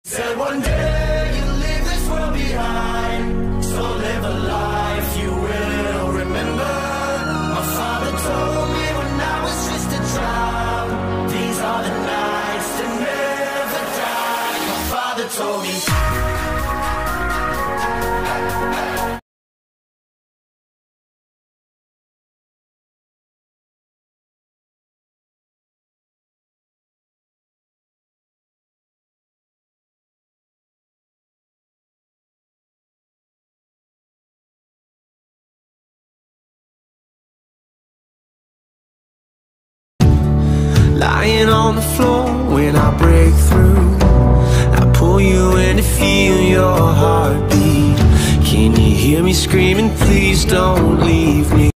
Said one day you'll leave this world behind, so live a life you will remember. My father told me when I was just a child, these are the nights that never die. My father told me. Lying on the floor when I break through, I pull you in to feel your heartbeat. Can you hear me screaming, please don't leave me?